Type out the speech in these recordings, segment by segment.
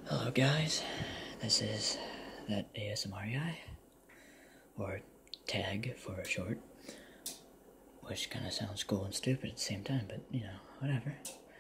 Hello guys, this is that ASMR guy, or Tag for short, which kind of sounds cool and stupid at the same time, but you know, whatever.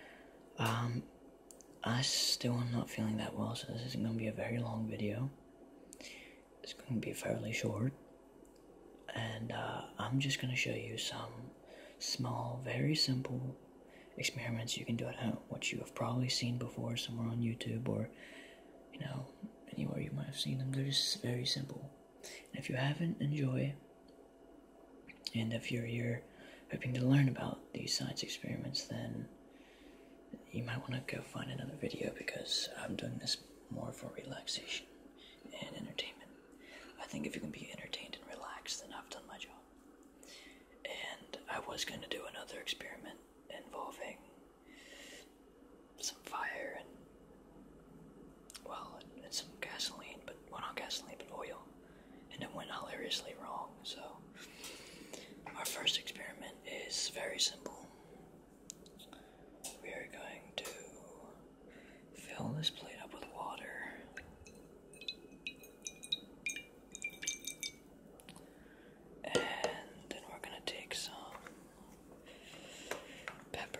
I still am not feeling that well, so this isn't going to be a very long video. It's going to be fairly short, and I'm just going to show you some small, very simple experiments you can do at home, which you have probably seen before somewhere on YouTube or, you know, anywhere you might have seen them. They're just very simple. And if you haven't, enjoy. And if you're here hoping to learn about these science experiments, then you might want to go find another video, because I'm doing this more for relaxation and entertainment. I think if you can be entertained and relaxed, then I've done my job. And I was going to do another experiment involving some fire and, well, and some gasoline, but, well, not gasoline, but oil. And it went hilariously wrong, so our first experiment is very simple. We are going to fill this plate up with water. And then we're going to take some pepper.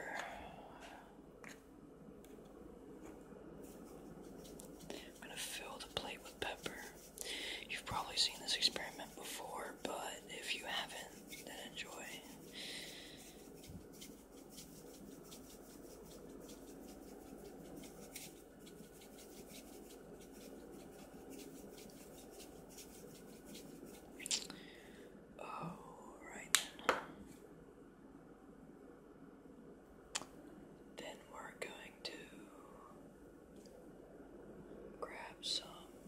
I'm going to fill the plate with pepper. You've probably seen this experiment before, but if you haven't, then enjoy. Then we're going to grab some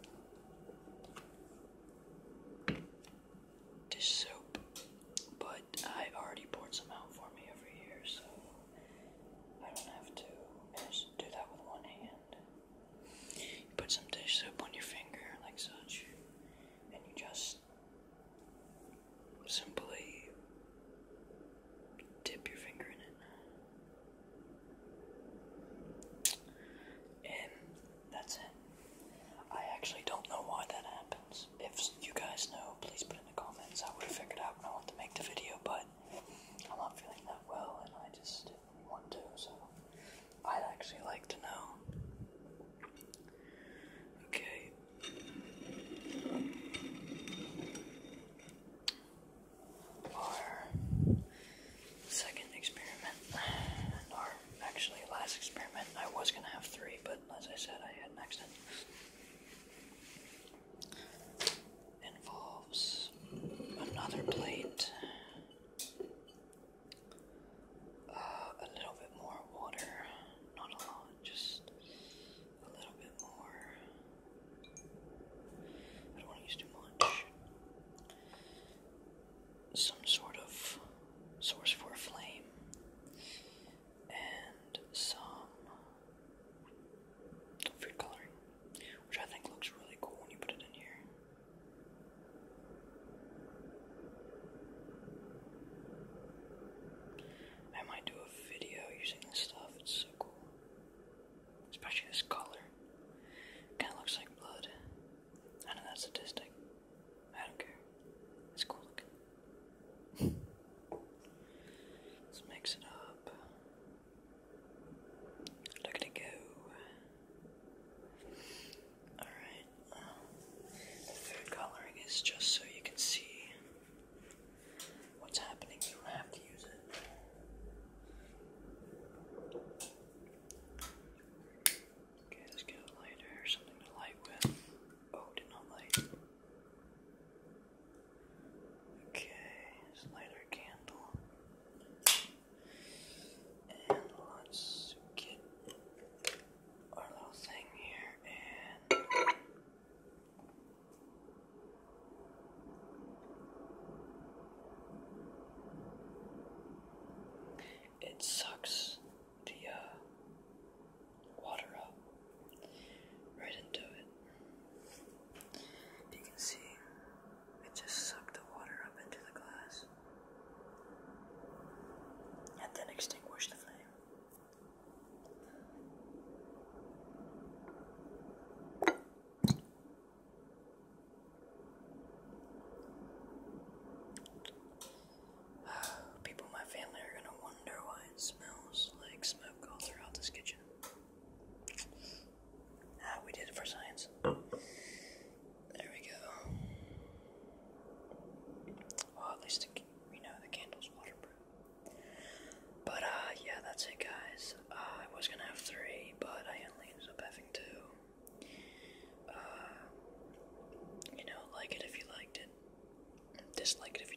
dish soap, but I already poured some out for me over here, so I don't have to do that with one hand. You put some dish soap on your finger, like such, and you just simply dip your finger in it. And that's it. I actually don't know why that happens. If you guys know, please put in the comments. I would have figured out when I want to make the video, but I'm not feeling that well and I just didn't want to, so I'd actually like to know. Okay. Our second experiment, or actually last experiment, I was going to have 3, but as I said, I had an accident. Involves another plate, a little bit more water, not a lot, just a little bit more. I don't want to use too much. Some sort of source for a flame, and some food coloring, which I think looks really cool when you put it in here. I might do a video using this stuff, it's so cool. Especially this color. Kinda looks like blood. I know that's sadistic. I don't care. It's cool looking. Let's mix it up. Look at it go. Alright. The food coloring is just so you can see what's happening. You don't have to use it. Okay, let's get a lighter or something to light with. Oh, did not light. Okay, let's light our candle. And let's get our little thing here and it sucks the water up right into it. You can see it just sucked the water up into the glass and then extinguished the flame. dislike it if